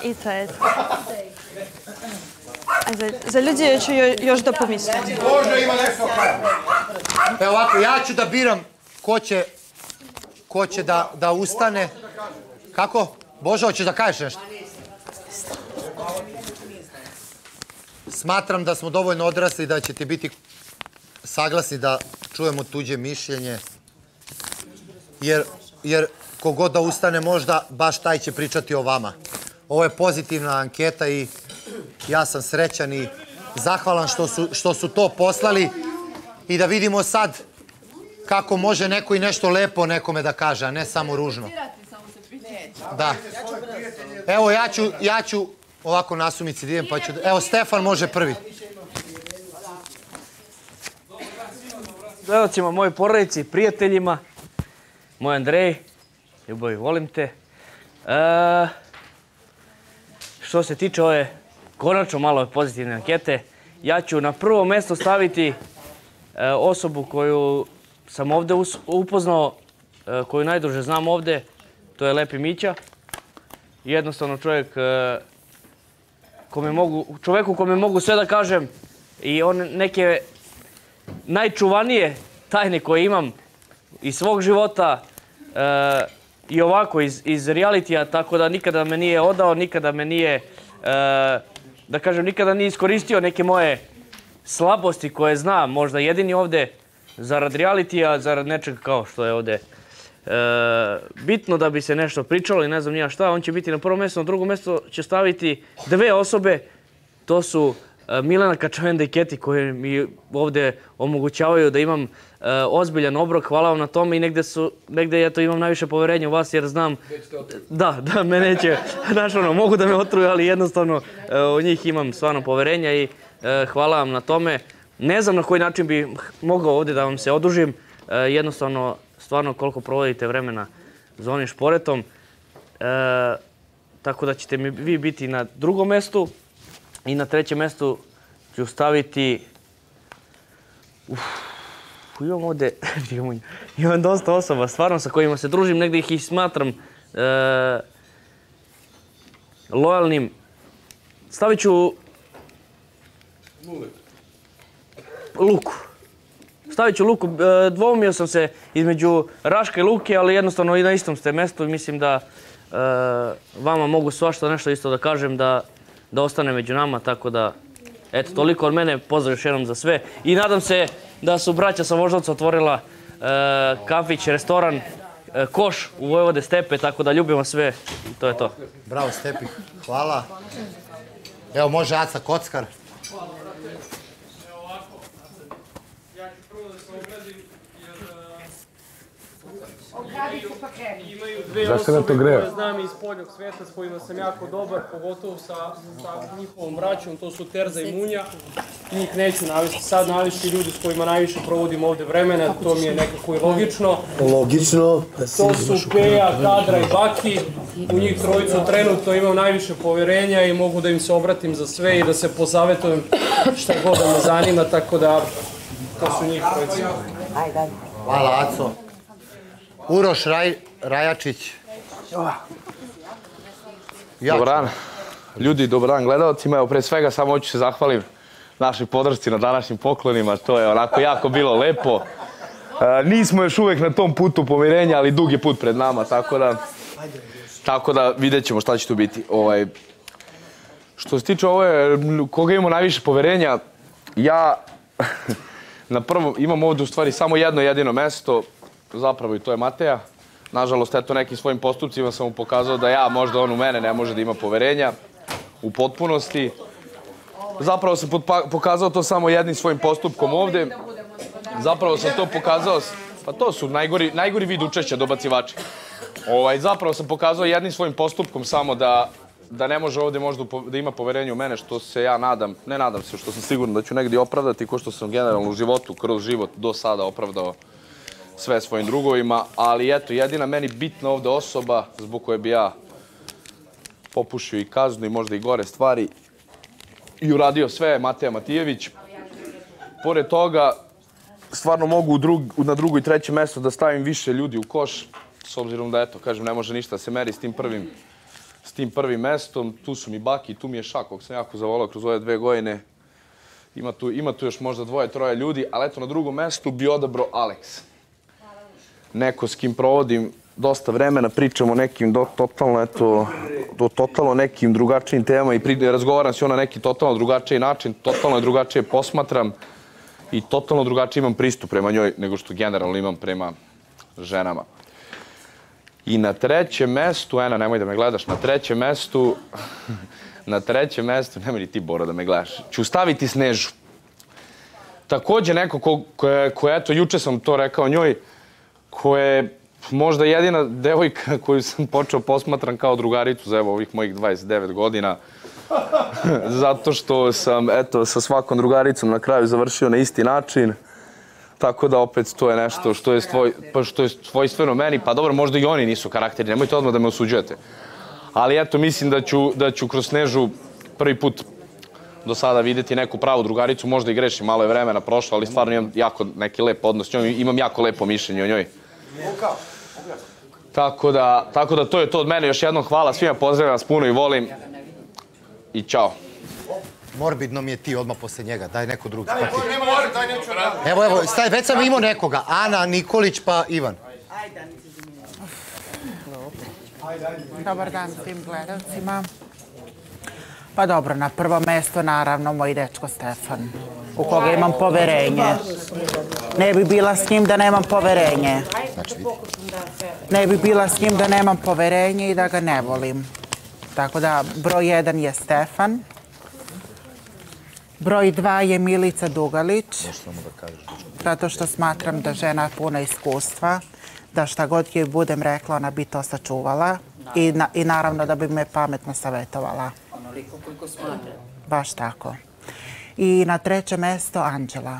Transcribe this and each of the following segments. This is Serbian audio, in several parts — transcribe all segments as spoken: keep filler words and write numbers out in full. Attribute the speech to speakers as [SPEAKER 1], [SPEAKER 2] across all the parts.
[SPEAKER 1] i to je to. Za ljudi ću još da pomislim.
[SPEAKER 2] Bože, ima nešto kada. Evo ovako, ja ću da biram ko će, ko će da, da ustane. Kako? Bože, hoćeš da kažeš nešto? Smatram da smo dovoljno odrasli da ćete biti saglasni da čujemo tuđe mišljenje. Jer, jer kogod da ustane možda, baš taj će pričati o vama. Ovo je pozitivna anketa i ja sam srećan i zahvalan što su, što su to poslali i da vidimo sad kako može neko i nešto lepo nekome da kaže, a ne samo ružno. Da. Evo, ja ću, ja ću ovako nasumici da idem, pa ću... Evo, Stefan može prvi.
[SPEAKER 3] Gledacima, moji porodici, prijateljima, moj Andrej, ljubavi, volim te. E, što se tiče ove konačno malo pozitivne ankete, ja ću na prvo mesto staviti e, osobu koju sam ovde us, upoznao, e, koju najduže znam ovde, to je Lepi Mića. Jednostavno čovjek, e, kome mogu, čoveku kome mogu sve da kažem i on neke najčuvanije tajne koje imam iz svog života e, i ovako iz, iz realitija, tako da nikada me nije odao, nikada me nije, e, da kažem, nikada nije iskoristio neke moje slabosti koje znam, možda jedini ovde zarad realitija, zarad nečega kao što je ovde e, bitno da bi se nešto pričalo i ne znam nija šta. On će biti na prvo mjesto, na drugo mjesto će staviti dve osobe, to su Milena Kačavenda i Keti, koje mi ovde omogućavaju da imam uh, ozbiljan obrok. Hvala vam na tome i negde, su, negde ja to imam najviše poverenja u vas jer znam... Da, da, me neće... Znaš, ono, mogu da me otruju, ali jednostavno uh, u njih imam stvarno poverenja i uh, hvala vam na tome. Ne znam na koji način bi mogao ovde da vam se odužim. Uh, jednostavno, stvarno koliko provodite vremena za onim šporetom. Uh, tako da ćete mi vi biti na drugom mestu. I na trećem mjestu ću staviti... Uf, imam ovdje... imam dosta osoba, stvarno, sa kojima se družim. Negdje ih i smatram e, lojalnim. Stavit ću... Luku. Stavit ću Luku. E, dvoumio sam se između Raška i Luke, ali jednostavno i na istom ste mjestu. Mislim da e, vama mogu svašta nešto isto da kažem, da... da ostane među nama, tako da, eto, toliko od mene, pozdrav još jednom za sve. I nadam se da su braća sa Voždovca otvorila e, kafić, restoran, e, Koš u Vojvode Stepe, tako da ljubimo sve i to je to.
[SPEAKER 2] Bravo, Stepi, hvala. Evo, može Aca Kockar.
[SPEAKER 4] Evo ovako, ja ću prvo da se ogradim, jer imaju dve osobe koje znam iz spoljnog sveta s kojima sam jako dobar, pogotovo sa, sa njihovom braćom, to su Terza i Munja. Njih neću navesti, sad navesti ljudi s kojima najviše provodim ovde vremena, to mi je nekako i logično.
[SPEAKER 5] Logično.
[SPEAKER 4] To su Peja, Kadra i Baki, u njih trojicu trenutno imam najviše poverenja i mogu da im se obratim za sve i da se posavetujem šta god da me zanima, tako da to su njih trojicu.
[SPEAKER 2] Hvala, Aco. Uroš Raj, Rajačić.
[SPEAKER 6] Dobar dan. Ljudi, dobar dan gledalcima. Evo, pre svega samo hoću se zahvalim našoj podršci na današnjim poklonima. To je onako jako bilo lepo. E, nismo još uvek na tom putu pomirenja, ali dug je put pred nama, tako da... Tako da vidjet ćemo šta će tu biti. Ovaj, što se tiče ove, koga imamo najviše poverenja, ja na prvom imam ovdje u stvari samo jedno jedino mesto, zapravo i to je Mateja. Nažalost, eto, nekim svojim postupcima sam mu pokazao da ja, možda on u mene ne može da ima poverenja u potpunosti. Zapravo sam pokazao to samo jednim svojim postupkom ovde. Zapravo sam to pokazao, pa to su najgori, najgori vid učešća dobacivača. Ovaj, zapravo sam pokazao jednim svojim postupkom samo da, da ne može ovde možda da ima poverenje u mene, što se ja nadam, ne nadam se, što sam siguran da ću negdje opravdati, ko što sam generalno u životu, kroz život do sada opravdao sve svojim drugovima, ali eto, jedina meni bitna ovde osoba zbog koje bi ja popušio i kaznu i možda i gore stvari i uradio sve je Mateja Matijević. Pored toga, stvarno mogu u drug, na drugo i treće mesto da stavim više ljudi u koš, s obzirom da, eto, kažem, ne može ništa da se meri s tim prvim, s tim prvim mestom. Tu su mi Baki, tu mi je Šak, kog sam jako zavolao kroz ove dve godine. Ima tu, ima tu još možda dvoje, troje ljudi, ali eto na drugom mestu bi odabrao Aleks. Neko s kim provodim dosta vremena, pričamo o nekim do, totalno, eto, do totalno nekim drugačijim temama i pri, razgovaram s njom na neki totalno drugačiji način, totalno drugačije posmatram i totalno drugačiji imam pristup prema njoj nego što generalno imam prema ženama. I na trećem mestu, Ena, nemoj da me gledaš, na trećem mestu, na trećem mestu, nemoj ni ti, Bora, da me gledaš, ću staviti Snežu. Takođe neko ko, ko, ko eto, juče sam to rekao njoj, ko je možda jedina devojka koju sam počeo posmatram kao drugaricu za evo ovih mojih dvadeset devet godina. Zato što sam, eto, sa svakom drugaricom na kraju završio na isti način. Tako da opet to je nešto što je, svoj, pa što je svojstveno meni. Pa dobro, možda i oni nisu karakteri, nemojte odmah da me osuđujete. Ali eto, mislim da ću, da ću kroz Snežu prvi put do sada vidjeti neku pravu drugaricu. Možda i grešim, malo je vremena prošlo, ali stvarno imam jako neki lep odnos s njom. Imam jako lepo mišljenje o njoj. Tako da, tako da to je to od mene. Još jednom hvala svima, pozdravljam vas puno i volim. I čao.
[SPEAKER 2] Morbidno mi je ti odmah posle njega, daj neko drugi. Evo, evo, staj, već sam imao nekoga. Ana, Nikolić pa Ivan.
[SPEAKER 5] Dobar dan svim gledalcima. Pa dobro, na prvo mesto naravno moj dečko Stefan, u koga imam poverenje. Ne bi bila s njim da nemam poverenje. Ne bi bila s njim da nemam poverenje i da ga ne volim. Tako da broj jedan je Stefan. Broj dva je Milica Dugalić. Zato što smatram da žena puna iskustva, da šta god joj budem rekla, ona bi to sačuvala i, na, i naravno da bi me pametno savjetovala.
[SPEAKER 7] Onoliko koliko smatra.
[SPEAKER 5] Baš tako. I na treće mesto Anđela.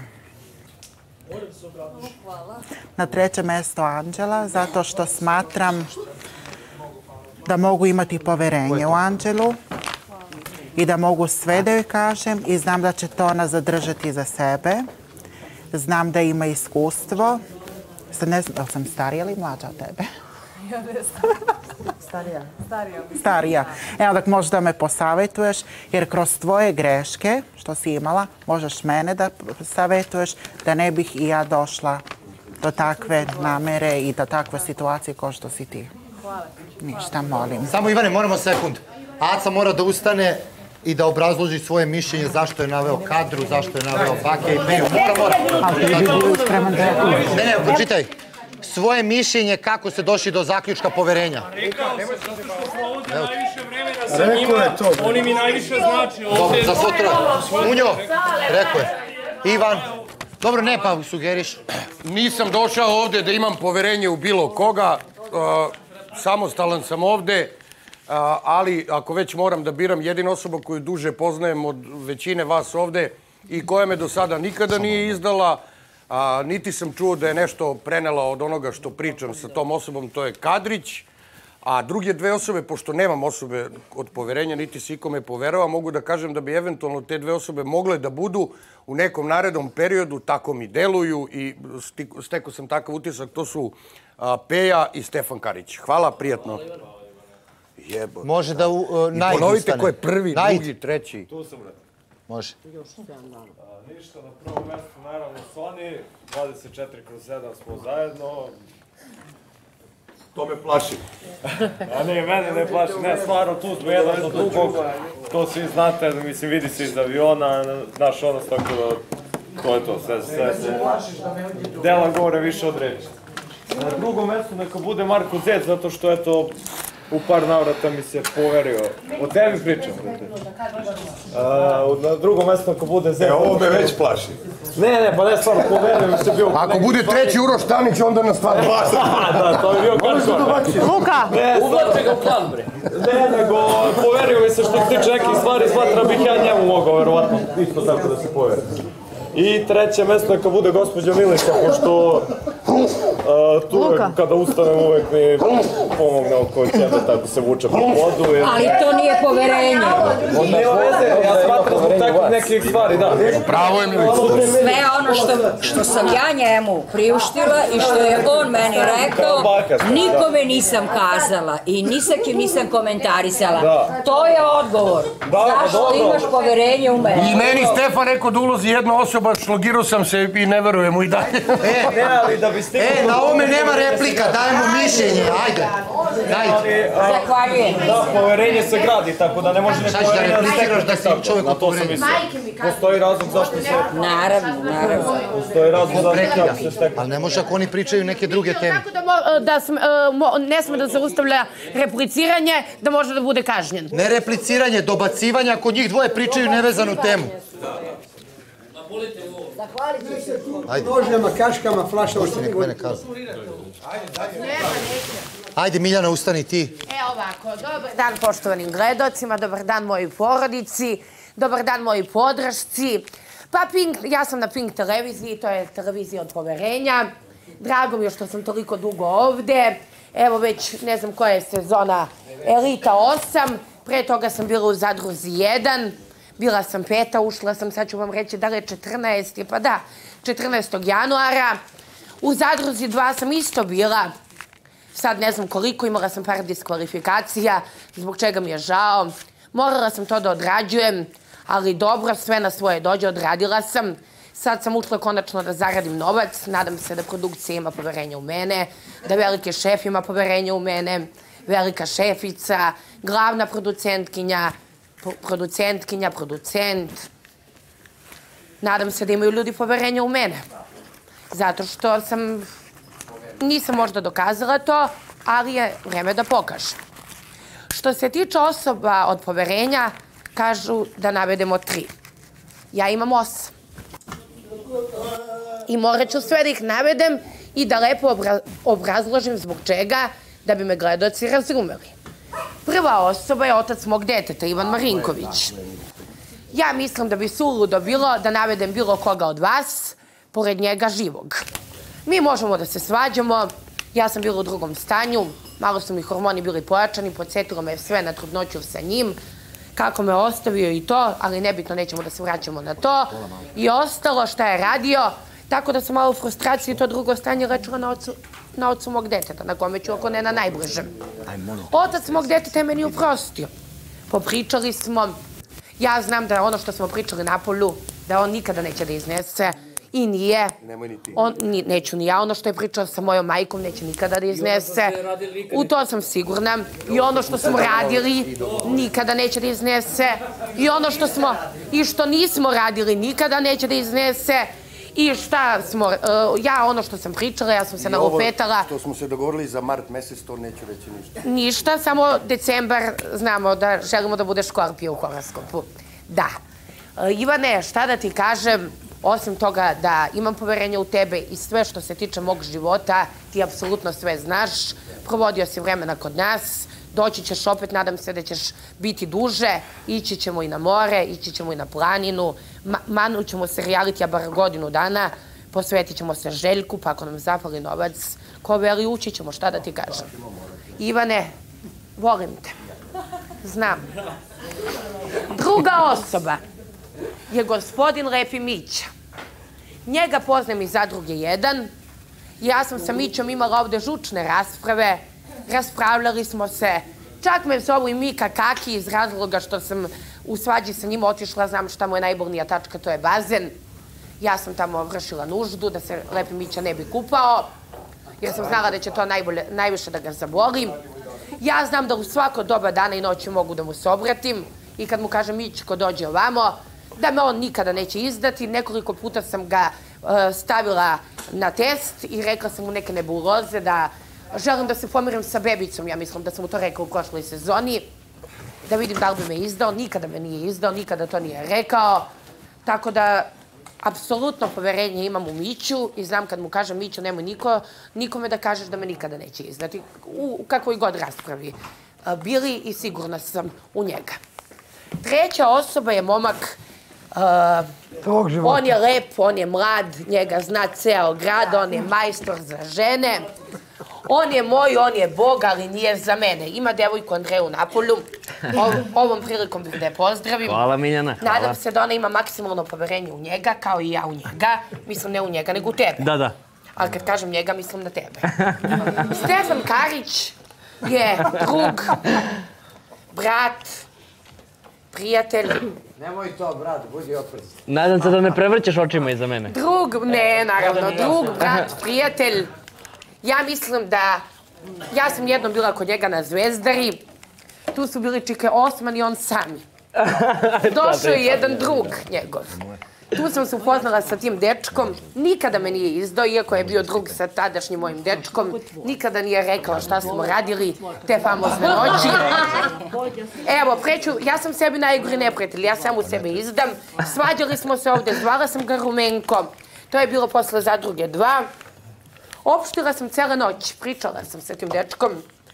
[SPEAKER 5] Na treće mesto Anđela, zato što smatram da mogu imati poverenje u Anđelu i da mogu sve da joj kažem i znam da će to ona zadržati za sebe. Znam da ima iskustvo. Sad ne znam, da li sam starija ili mlađa od tebe?
[SPEAKER 7] Ja ne znam. Starija. Starija.
[SPEAKER 5] Starija. Evo da možeš da me posavetuješ, jer kroz tvoje greške, što si imala, možeš mene da savetuješ, da ne bih i ja došla do takve namere i do takve situacije kao što si ti.
[SPEAKER 7] Hvala.
[SPEAKER 5] Ništa, molim.
[SPEAKER 2] Samo Ivane, moramo sekund. Aca mora da ustane i da obrazloži svoje mišljenje zašto je naveo Kadru, zašto je naveo Bake i Peju. Mora, mora.
[SPEAKER 5] Ali ti bi bio spreman da je...
[SPEAKER 2] Ne, ne, pročitaj. Svoje mišljenje kako ste došli do zaključka poverenja.
[SPEAKER 4] Rekao sam, zato što provodi najviše vremena sa njima, oni mi najviše znači
[SPEAKER 2] Dobro,
[SPEAKER 4] ovdje.
[SPEAKER 2] za svo troje. Munjo, rekao je. Ivan. Dobro, ne, pa sugeriš.
[SPEAKER 8] Nisam došao ovdje da imam poverenje u bilo koga. Uh, samostalan sam ovdje. Uh, ali ako već moram da biram jedinu osobu koju duže poznajem od većine vas ovdje i koja me do sada nikada nije izdala, a, niti sam čuo da je nešto prenela od onoga što pričam sa tom osobom, to je Kadrić. A druge dve osobe, pošto nemam osobe od poverenja, niti se ikome poverava, mogu da kažem da bi eventualno te dve osobe mogle da budu u nekom narednom periodu, tako mi deluju i stekao sam takav utisak, to su a, Peja i Stefan Karić. Hvala, prijatno. Jebo.
[SPEAKER 2] Može da uh, Najd
[SPEAKER 8] Ponovite
[SPEAKER 2] ustane.
[SPEAKER 8] ko je prvi,
[SPEAKER 2] Najd.
[SPEAKER 8] drugi, treći.
[SPEAKER 9] Tu sam, brate.
[SPEAKER 2] Može.
[SPEAKER 9] Ništa, na prvom mjestu naravno Sony, dvadeset četiri kroz sedam smo zajedno. To me plaši. A ne, mene ne plaši, ne, stvarno tu smo jedan do drugog. To svi znate, mislim, vidi se iz aviona, naš odnos, tako da to je to, sve, sve se dela govore više od reči. Na drugom mjestu neka bude Marko Zec, zato što eto, u par navrata mi se poverio. O tebi pričam, brate. Na drugom mjestu neka bude Zec.
[SPEAKER 10] E, ovo me već plaši.
[SPEAKER 9] Ne, ne, pa ne, stvarno, poverio mi se bio...
[SPEAKER 8] Ako bude treći Uroš Tanić, onda nas stvarno plaši.
[SPEAKER 9] Da, to je bio kako.
[SPEAKER 5] Luka!
[SPEAKER 3] Uvlače ga u plan, bre.
[SPEAKER 9] Ne, nego poverio mi se što se tiče nekih stvari, smatra bih ja njemu mogao, verovatno, isto tako da se poveri. I treće mjesto neka bude gospođa Milica, pošto Tu kada ustanem uvek mi pomogne oko sebe, tako se vuče po vodu.
[SPEAKER 10] Ali to nije poverenje.
[SPEAKER 9] Nema veze, ja smatram zbog takvih nekih stvari, da.
[SPEAKER 8] Pravo je Milica.
[SPEAKER 10] Sve ono što sam ja njemu priuštila i što je on meni rekao, nikome nisam kazala i ni sa kim nisam komentarisala. To je odgovor. Zašto imaš poverenje u mene?
[SPEAKER 8] I meni Stefan rekao da ulazi jedna osoba, šlogirao sam se i ne verujem mu i dalje.
[SPEAKER 2] E, na ovome nema replika, dajmo mišljenje, ajde.
[SPEAKER 10] Zahvaljujem.
[SPEAKER 9] Da, poverenje se gradi, tako da ne može ne poverenje da
[SPEAKER 2] repliciraš da si čovjek od poverenja.
[SPEAKER 9] Postoji razlog zašto se...
[SPEAKER 10] Naravno, naravno.
[SPEAKER 9] Postoji razlog zašto se stekne.
[SPEAKER 2] Ali ne može ako oni pričaju neke druge teme.
[SPEAKER 11] Tako da ne sme da se ustavlja repliciranje, da može da bude kažnjen.
[SPEAKER 2] Ne repliciranje, dobacivanje ako njih dvoje pričaju nevezanu temu. Ajde.
[SPEAKER 12] Nožnjama, kaškama, flašama.
[SPEAKER 2] Nek mene kaza. Ajde Miljana, ustani ti.
[SPEAKER 11] E ovako, dobar dan poštovanim gledocima, dobar dan mojoj porodici, dobar dan mojoj podršci. Pa Pink, ja sam na Pink televiziji, to je televizija od poverenja. Drago mi je što sam toliko dugo ovde. Evo već ne znam koja je sezona Elita osam, pre toga sam bila u Zadruzi jedan. Bila sam peta, ušla sam, sad ću vam reći da li je četrnaesti, pa da, četrnaestog januara. U Zadruzi dva sam isto bila, sad ne znam koliko, imala sam par diskvalifikacija, zbog čega mi je žao. Morala sam to da odrađujem, ali dobro, sve na svoje dođe, odradila sam. Sad sam ušla konačno da zaradim novac, nadam se da produkcija ima poverenja u mene, da veliki šef ima poverenja u mene, velika šefica, glavna producentkinja, producentkinja, producent. Nadam se da imaju ljudi poverenja u mene. Zato što sam, nisam možda dokazala to, ali je vreme da pokažem. Što se tiče osoba od poverenja, kažu da navedemo tri. Ja imam osam. I morat ću sve da ih navedem i da lepo obrazložim zbog čega, da bi me gledaoci razumeli. Prva osoba je otac mog deteta, Ivan Marinković. Ja mislim da bi suludo bilo da navedem bilo koga od vas, pored njega živog. Mi možemo da se svađamo, ja sam bila u drugom stanju, malo su mi hormoni bili pojačani, podsjetilo me sve na trudnoću sa njim, kako me ostavio i to, ali nebitno, nećemo da se vraćamo na to. I ostalo šta je radio, tako da sam malo u frustraciji to drugo stanje lečila na ocu na ocu mog deteta, na kome ću ako ne na najbližem. Otac mog deteta je meni uprostio. Popričali smo, ja znam da ono što smo pričali na polju, da on nikada neće da iznese i nije.
[SPEAKER 8] Nemoj ni ti.
[SPEAKER 11] Neću ni ja, ono što je pričao sa mojom majkom neće nikada da iznese. U to sam sigurna. I ono što smo radili nikada neće da iznese. I ono što smo, i što nismo radili nikada neće da iznese. I šta smo, ja ono što sam pričala, ja sam se nalupetala.
[SPEAKER 8] Što smo se dogovorili za mart mesec, to neću reći ništa.
[SPEAKER 11] Ništa, samo decembar znamo da želimo da bude Škorpija u horoskopu. Da. Ivane, šta da ti kažem, osim toga da imam poverenje u tebe i sve što se tiče mog života, ti apsolutno sve znaš, provodio si vremena kod nas, doći ćeš opet, nadam se da ćeš biti duže, ići ćemo i na more, ići ćemo i na planinu, manut ćemo se realitija bar godinu dana, posvetit ćemo se Željku, pa ako nam zapali novac, ko veli ući ćemo, šta da ti kažem. Ivane, volim te. Znam. Druga osoba je gospodin Lepi Mića. Njega poznajem iz Zadruge jedan. Ja sam sa Mićom imala ovde žučne rasprave, raspravljali smo se, čak me zovu i Mika Kaki iz razloga što sam u svađi sa njim otišla, znam šta mu je najbolnija tačka, to je bazen. Ja sam tamo vršila nuždu da se Lepi Mića ne bi kupao, jer sam znala da će to najviše da ga zaboli. Ja znam da u svako doba dana i noći mogu da mu se obratim i kad mu kažem Mićko dođe ovamo, da me on nikada neće izdati. Nekoliko puta sam ga stavila na test i rekla sam mu neke nebuloze da želim da se pomirim sa bebicom, ja mislim da sam mu to rekao u prošloj sezoni, da vidim da li bi me izdao. Nikada me nije izdao, nikada to nije rekao. Tako da, apsolutno poverenje imam u Miću i znam kad mu kažem Miću, nemoj nikome da kažeš da me nikada neće izdati. U kakvoj god raspravi bili i sigurna sam u njega. Treća osoba je momak
[SPEAKER 12] Tog života.
[SPEAKER 11] On je lep, on je mlad, njega zna ceo grad, on je majstor za žene. On je moj, on je bog, ali nije za mene. Ima devojku Andreju Napolju. Ovom prilikom bih da je pozdravim.
[SPEAKER 3] Hvala, Miljana. Hvala.
[SPEAKER 11] Nadam se da ona ima maksimalno poverenje u njega, kao i ja u njega. Mislim, ne u njega, nego u tebe.
[SPEAKER 3] Da, da.
[SPEAKER 11] Ali kad kažem njega, mislim na tebe. Stefan Karić je drug, brat, prijatelj.
[SPEAKER 13] Nemoj to, brat, budi oprezan.
[SPEAKER 3] Nadam se da ne prevrćeš očima iza mene.
[SPEAKER 11] Drug, ne, naravno, drug, brat, prijatelj. Ja mislim da, ja sam jednom bila kod njega na Zvezdari, tu su bili Čike Osman i on sami. Došao je jedan drug njegov. Tu sam se upoznala sa tim dečkom, nikada me nije izdao, iako je bio drug sa tadašnjim mojim dečkom, nikada nije rekao šta smo radili te famozne noći. Evo, preću, ja sam sebi najgori neprijatelj, ja sam u sebe izdam, svađali smo se ovde, zvala sam ga Rumenko, to je bilo posle Zadruge dva. Opštila sam cele noć, pričala sam sa tim dečkom.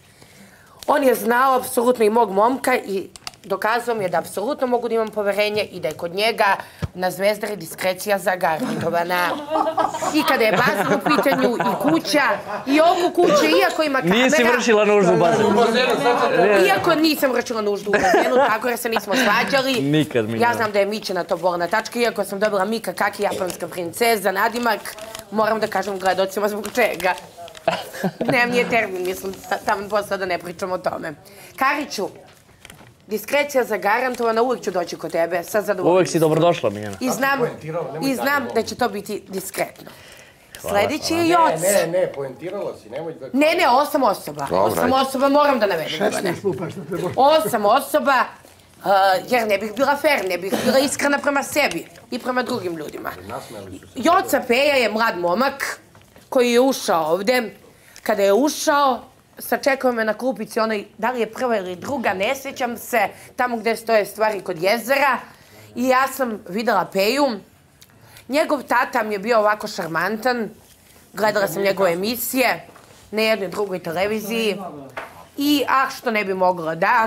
[SPEAKER 11] On je znao apsolutno i mog momka i dokazao mi je da apsolutno mogu da imam poverenje i da je kod njega na Zvezdari diskrecija zagarantovana. I kada je bazen u pitanju i kuća i oko kuće, iako ima kamera...
[SPEAKER 3] Nisi vršila nuždu u bazenu.
[SPEAKER 11] Iako nisam vršila nuždu u bazenu, tako jer se nismo svađali.
[SPEAKER 3] Nikad mi.
[SPEAKER 11] Ja znam da je Mićena to bolna tačka, iako sam dobila Mika Kaki, japanska princeza, nadimak. Moram da kažem gledocima zbog čega. Nemam nije termin, mislim, tamo posle da ne pričam o tome. Kariću, diskrecija zagarantovana, uvijek ću doći kod tebe sa zadovoljstvom.
[SPEAKER 3] Uvijek si dobrodošla, Miljana.
[SPEAKER 11] I znam, i znam da će to biti diskretno. Sljedeći je Joc.
[SPEAKER 8] Ne, ne, poentirala si, nemoj da...
[SPEAKER 11] Ne, ne, osam osoba. Osam osoba moram da navedem. Osam osoba, jer ne bih bila fair, ne bih bila iskrena prema sebi i prema drugim ljudima. Joca Peja je mlad momak koji je ušao ovde. Kada je ušao, sačekao me na klupici onaj, da li je prva ili druga, ne sjećam se, tamo gde stoje stvari kod jezera. I ja sam videla Peju. Njegov tata mi je bio ovako šarmantan. Gledala sam njegove emisije na jednoj drugoj televiziji. I, ah, što ne bi mogla, da.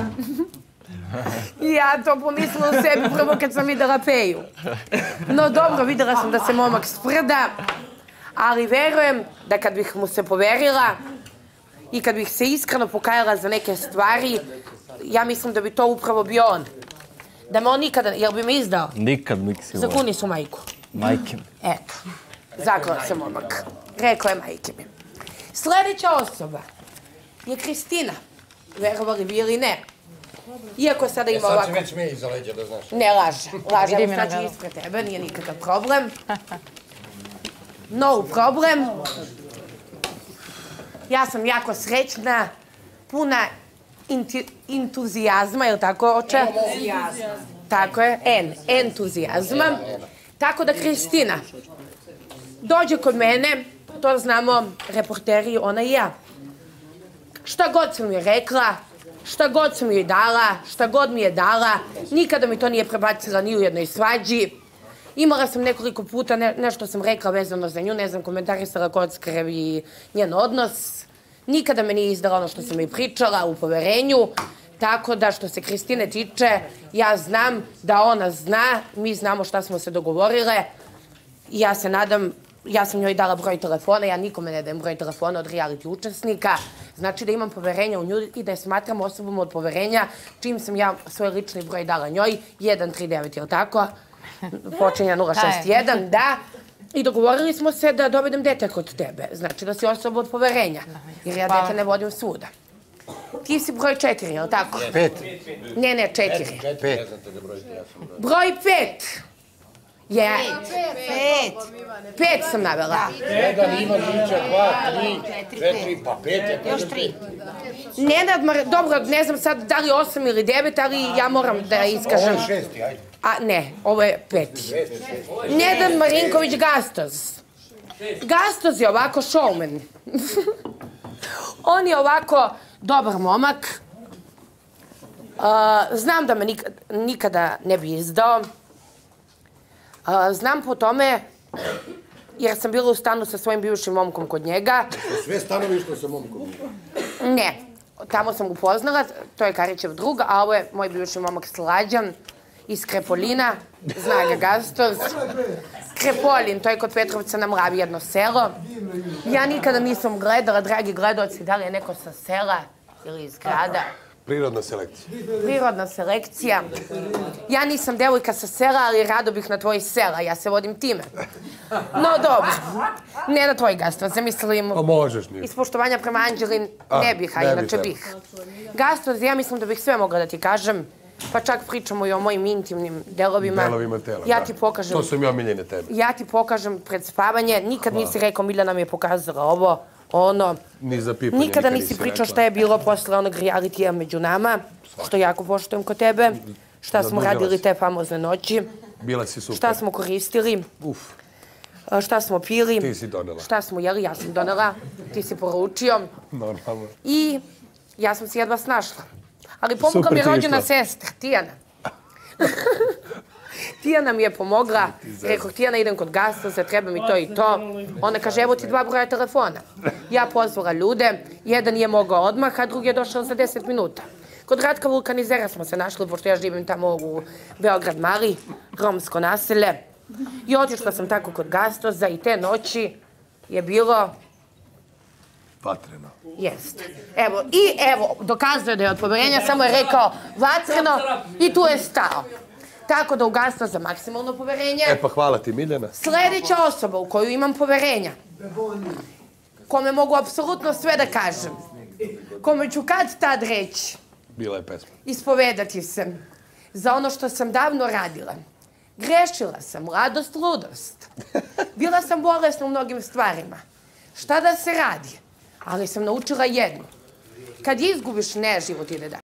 [SPEAKER 11] I ja to pomislila u sebi prvo kad sam videla Peju. No dobro, videla sam da se momak sprda, ali verujem da kad bih mu se poverila i kad bih se iskreno pokajala za neke stvari, ja mislim da bi to upravo bio on. Da me on nikada, jel bi me izdao?
[SPEAKER 3] Nikad, Miksi.
[SPEAKER 11] Zakuni su majku.
[SPEAKER 3] Majke.
[SPEAKER 11] Eto, zaklao se momak. Rekao je majke mi. Sljedeća osoba je Kristina. Verovali vi ili ne? Iako sada ima ovako...
[SPEAKER 8] Sad se već smije iza leđa, da znaš.
[SPEAKER 11] Ne, laže. Laže, ali sad ću ispred tebe, nije nikakav problem. No problem. Ja sam jako srećna, puna entuzijazma, je li tako, oče? Entuzijazma. Tako je, en, entuzijazma. Tako da Kristina dođe kod mene, to znamo reporteri, ona i ja. Šta god sam mi rekla, šta god sam joj dala, šta god mi je dala, nikada mi to nije prebacila ni u jednoj svađi. Imala sam nekoliko puta, nešto sam rekla vezano za nju, ne znam, komentarisala Kockarev i njen odnos. Nikada me nije izdala ono što sam joj pričala u poverenju. Tako da što se Kristine tiče, ja znam da ona zna, mi znamo šta smo se dogovorile. Ja se nadam, ja sam njoj dala broj telefona, ja nikome ne dajem broj telefona od reality učesnika. Znači da imam poverenja u nju i da je smatram osobom od poverenja, čim sam ja svoj lični broj dala njoj, jedan tri devet, je li tako? Počinja nula šest jedan, da. I dogovorili smo se da dovedem dete kod tebe. Znači da si osoba od poverenja, jer ja dete ne vodim svuda. Ti si broj četiri, je li tako?
[SPEAKER 2] Pet.
[SPEAKER 11] Ne, ne, četiri.
[SPEAKER 2] Pet.
[SPEAKER 11] Broj pet. Je. Pet. Pet sam navela.
[SPEAKER 8] Jedan, Ivan, Mića, dva, tri, četiri, pa pet, ja kažem pet.
[SPEAKER 11] Nenad, dobro, ne znam sad da li osam ili devet, ali ja moram da iskažem.
[SPEAKER 8] Ovo je šesti, ajde.
[SPEAKER 11] A ne, ovo je peti. Nenad Marinković Gastoz. Gastoz je ovako showman. On je ovako dobar momak. Znam da me nikada ne bi izdao. Znam po tome, jer sam bila u stanu sa svojim bivšim momkom kod njega.
[SPEAKER 8] Sve stanovište sa momkom?
[SPEAKER 11] Ne, tamo sam upoznala, to je Karićev drug, a ovo je moj bivši momak Slađan. iz Krepolina, zna ga Gastos. Krepolin, to je kod Petrovca na Mravi jedno selo. Ja nikada nisam gledala, dragi gledaoci, da li je neko sa sela ili iz grada.
[SPEAKER 12] Prirodna selekcija.
[SPEAKER 11] Prirodna selekcija. Ja nisam devojka sa sela, ali rado bih na tvoji sela, ja se vodim time. No dobro, ne na tvoj Gastos, zamislim...
[SPEAKER 12] Pa možeš nije.
[SPEAKER 11] Iz poštovanja prema Anđeli ne bih, a inače bih. Gastos, ja mislim da bih sve mogla da ti kažem, pa čak pričamo i o mojim intimnim delovima.
[SPEAKER 12] Delovima tela,
[SPEAKER 11] ja
[SPEAKER 12] da.
[SPEAKER 11] ti pokažem...
[SPEAKER 12] To su mi omiljene teme.
[SPEAKER 11] Ja ti pokažem pred spavanje, nikad nisi rekao Miljana mi je pokazala ovo, ono...
[SPEAKER 12] Ni za pipanje
[SPEAKER 11] Nikada nisi pričao šta je bilo posle onog realitija među nama, što jako poštujem kod tebe, šta smo radili te famozne noći,
[SPEAKER 12] bila si super.
[SPEAKER 11] šta smo koristili,
[SPEAKER 12] Uf.
[SPEAKER 11] šta smo pili,
[SPEAKER 12] Ti si donela.
[SPEAKER 11] šta smo jeli, ja sam donela, ti si poručio
[SPEAKER 12] Normalno.
[SPEAKER 11] i ja sam se jedva snašla. Ali pomogla
[SPEAKER 12] Super
[SPEAKER 11] mi je
[SPEAKER 12] ti je
[SPEAKER 11] rođena
[SPEAKER 12] išlo.
[SPEAKER 11] sestra, Tijana. Tijana mi je pomogla, rekao Tijana idem kod Gastosa, treba mi to i to. Ona kaže evo ti dva broja telefona. Ja pozvala ljude, jedan nije mogao odmah, a drugi je došao za deset minuta. Kod Ratka Vulkanizera smo se našli, pošto ja živim tamo u Beograd Mali, romsko naselje. I otišla sam tako kod Gastosa i te noći je bilo...
[SPEAKER 12] Vatreno.
[SPEAKER 11] Jeste. Evo, i evo, dokazuje da je od poverenja, samo je rekao vatreno i tu je stao. Tako da ugasno za maksimalno poverenje.
[SPEAKER 12] E pa hvala ti Miljana.
[SPEAKER 11] Sljedeća osoba u koju imam poverenja, kome mogu apsolutno sve da kažem, kome ću kad tad reći,
[SPEAKER 12] Bila je pesma.
[SPEAKER 11] ispovedati se za ono što sam davno radila. Grešila sam, mladost, ludost. Bila sam bolesna u mnogim stvarima. Šta da se radi? Ali sam naučila jedno. Kad izgubiš, ne, život ide dalje.